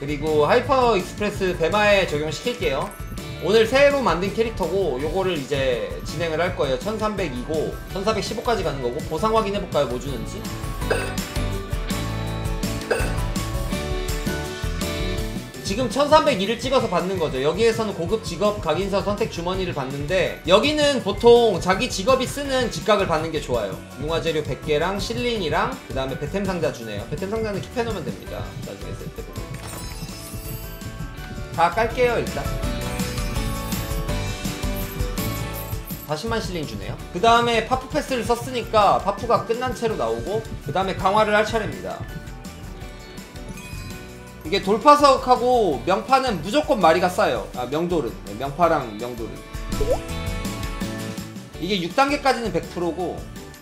그리고 하이퍼 익스프레스 배마에 적용시킬게요. 오늘 새로 만든 캐릭터고 요거를 이제 진행을 할 거예요. 1302고 1415까지 가는 거고. 보상 확인해볼까요? 뭐 주는지. 지금 1302를 찍어서 받는 거죠. 여기에서는 고급 직업 각인서 선택 주머니를 받는데, 여기는 보통 자기 직업이 쓰는 직각을 받는 게 좋아요. 융화재료 100개랑 실린이랑 그 다음에 배템 상자 주네요. 배템 상자는 킵해놓으면 됩니다. 나중에 쓸 때 보면. 다 깔게요. 일단 40만 실린 주네요. 그 다음에 파프 패스를 썼으니까 파프가 끝난 채로 나오고, 그 다음에 강화를 할 차례입니다. 이게 돌파석하고 명파는 무조건 마리가 싸요. 아, 명돌은. 네, 명파랑 명돌은. 이게 6단계까지는 100%고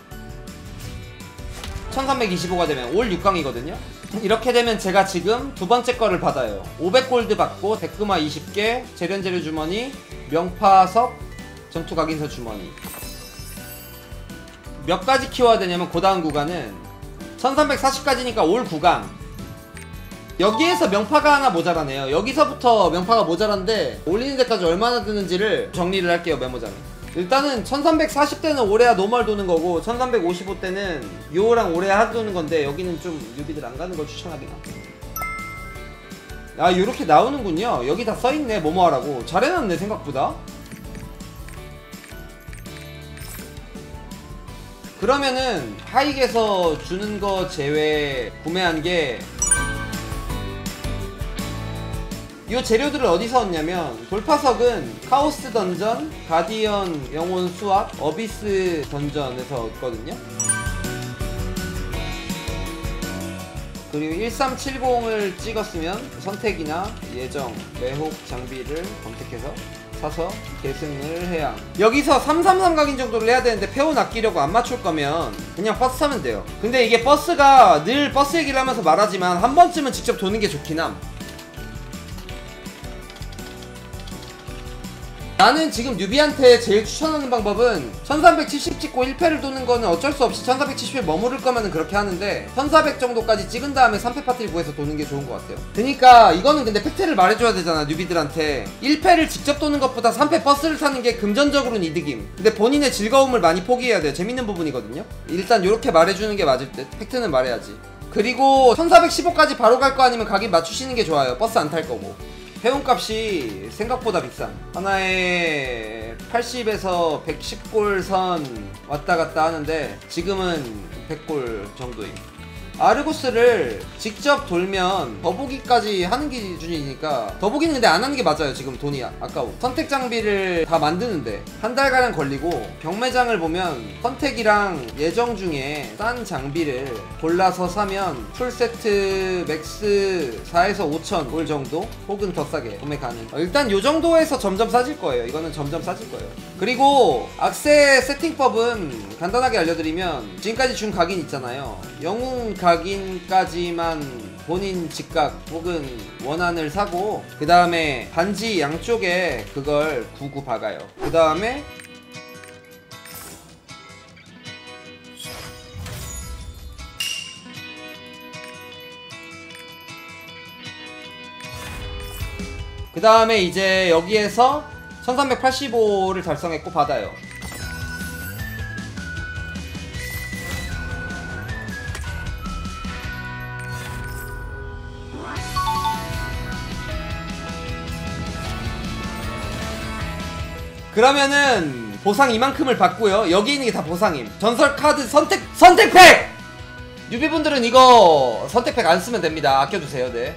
1325가 되면 올 6강이거든요. 이렇게 되면 제가 지금 두 번째 거를 받아요. 500골드 받고 데크마 20개, 재련재료 주머니, 명파석, 전투 각인서 주머니. 몇 가지 키워야 되냐면 그 다음 구간은 1340까지니까 올 구간. 여기에서 명파가 하나 모자라네요. 여기서부터 명파가 모자란데 올리는 데까지 얼마나 드는지를 정리를 할게요. 메모장에. 일단은 1340대는 오레아 노멀 도는 거고 1355대는 요랑 오레아 하드 도는 건데, 여기는 좀 뉴비들 안 가는 걸 추천하긴 합니다. 아, 요렇게 나오는군요. 여기 다 써있네. 뭐뭐 하라고. 잘 해놨네 생각보다. 그러면은 하익에서 주는 거 제외 구매한 게 이 재료들을 어디서 얻냐면, 돌파석은 카오스 던전, 가디언 영혼 수학, 어비스 던전에서 얻거든요. 그리고 1370을 찍었으면 선택이나 예정, 매혹 장비를 검색해서 사서 계승을 해야. 여기서 333 각인 정도를 해야 되는데 페온 아끼려고 안 맞출 거면 그냥 버스 타면 돼요. 근데 이게 버스가 늘 버스 얘기를 하면서 말하지만 한 번쯤은 직접 도는 게 좋긴 함. 나는 지금 뉴비한테 제일 추천하는 방법은 1370 찍고 1패를 도는 거는 어쩔 수 없이 1470에 머무를 거면 그렇게 하는데, 1400 정도까지 찍은 다음에 3패 파티를 구해서 도는 게 좋은 것 같아요. 그니까 이거는 근데 팩트를 말해줘야 되잖아, 뉴비들한테. 1패를 직접 도는 것보다 3패 버스를 타는 게 금전적으로는 이득임. 근데 본인의 즐거움을 많이 포기해야 돼요. 재밌는 부분이거든요. 일단 요렇게 말해주는 게 맞을 듯. 팩트는 말해야지. 그리고 1415까지 바로 갈 거 아니면 각인 맞추시는 게 좋아요. 버스 안 탈 거고. 회원값이 생각보다 비싼. 하나에 80에서 110골 선 왔다갔다 하는데 지금은 100골 정도임. 아르고스를 직접 돌면 더보기까지 하는 기준이니까, 더보기는 근데 안 하는 게 맞아요. 지금 돈이 아까워. 선택 장비를 다 만드는데 한 달가량 걸리고, 경매장을 보면 선택이랑 예정 중에 싼 장비를 골라서 사면 풀세트 맥스 4에서 5천 골 정도 혹은 더 싸게 구매 가능. 일단 요 정도에서 점점 싸질 거예요. 이거는 점점 싸질 거예요. 그리고 악세 세팅법은 간단하게 알려드리면, 지금까지 준 각인 있잖아요. 영웅 각인까지만 본인 직각 혹은 원한을 사고, 그 다음에 반지 양쪽에 그걸 99 박아요. 그 다음에 이제 여기에서 1385를 달성했고 받아요. 그러면은 보상 이만큼을 받고요. 여기 있는 게 다 보상임. 전설 카드 선택팩! 뉴비분들은 이거 선택팩 안 쓰면 됩니다. 아껴두세요. 네.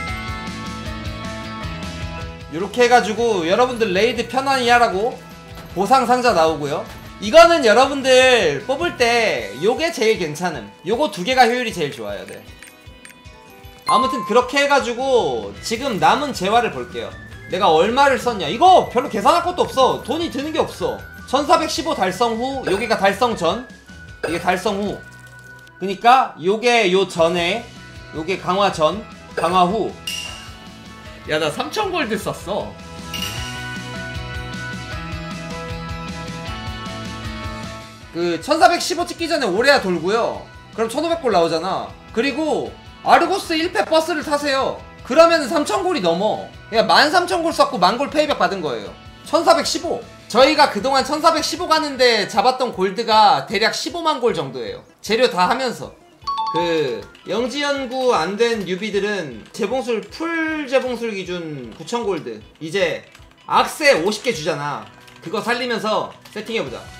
요렇게 해가지고 여러분들 레이드 편안히 하라고 보상 상자 나오고요. 이거는 여러분들 뽑을 때 요게 제일 괜찮음. 요거 두 개가 효율이 제일 좋아요. 네. 아무튼 그렇게 해가지고 지금 남은 재화를 볼게요. 내가 얼마를 썼냐. 이거 별로 계산할 것도 없어. 돈이 드는 게 없어. 1415 달성 후, 여기가 달성 전, 이게 달성 후. 그니까 요게 요 전에, 요게 강화 전, 강화 후. 야, 나 3000골드 썼어. 그 1415 찍기 전에 오레아 돌고요. 그럼 1500골 나오잖아. 그리고 아르고스 1패 버스를 타세요. 그러면 3000골이 넘어. 그러니까 13000골 썼고 10,000골 페이백 받은 거예요. 1415. 저희가 그동안 1415 가는데 잡았던 골드가 대략 15만 골 정도예요. 재료 다 하면서. 그 영지연구 안 된 뉴비들은 재봉술 풀 재봉술 기준 9000골드 이제 악세 50개 주잖아. 그거 살리면서 세팅해보자.